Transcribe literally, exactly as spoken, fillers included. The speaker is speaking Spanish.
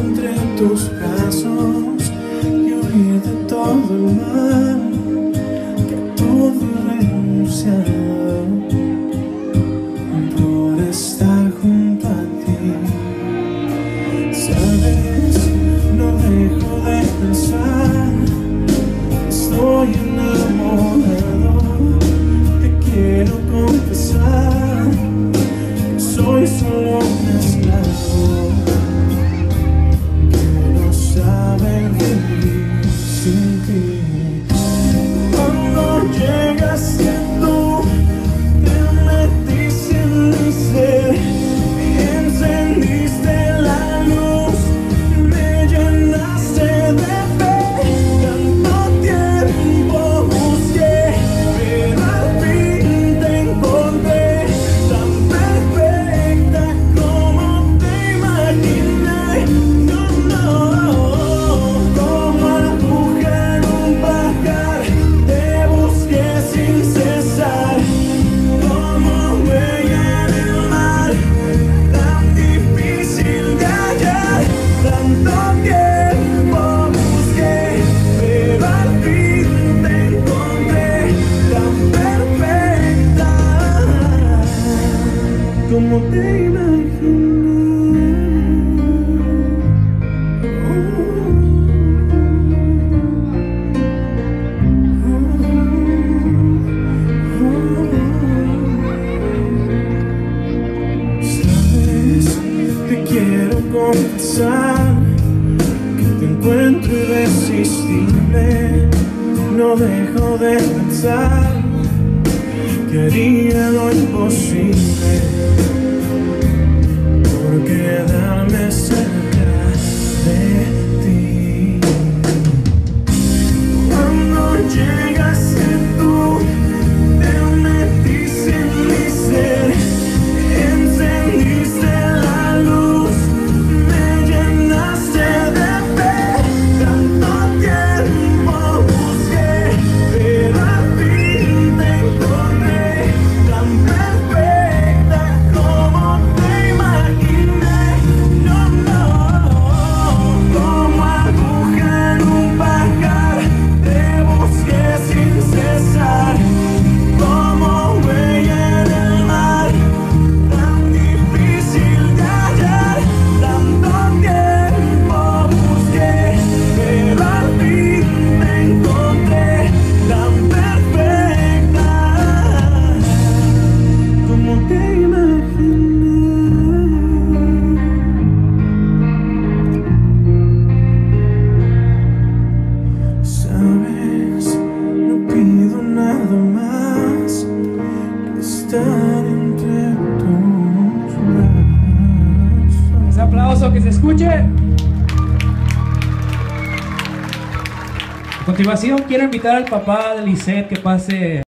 entre tus brazos y huir de todo el mal que todo renunciado por estar junto a ti. Sabes, no dejo de pensar, estoy enamorado. Te quiero confesar que soy solo un esclavo que no sabe vivir sin ti. Cuando llegaste tú, te metiste en mi ser, encendiste la luz, me llenaste de fe. Tanto tiempo busqué, pero al fin te encontré, tan perfecta como te imaginé. No, no, como aguja en un pajar, te busqué sin cesar, como huella en el mar, tan difícil de hallar. Tanto tiempo busqué, pero al fin te encontré, tan perfecta como te imaginé. Sabes, te quiero confesar que te encuentro irresistible. No dejo de pensar que haría lo imposible por quedarme cerca de ti. Cuando llegaste tú, te metiste en mi ser, encendiste la luz, me llenaste de fe. Tanto tiempo busqué, pero al fin te encontré, tan perfecta como te imaginé. No, no, como aguja en un pajar, te busqué sin cesar, como huella en el mar, tan difícil de hallar. Tanto tiempo busqué, pero al fin te encontré, tan perfecta como te imaginé. Sabes, no pido nada más que estar entre tus brazos. Ese aplauso, que se escuche. A continuación quiero invitar al papá de Lisette que pase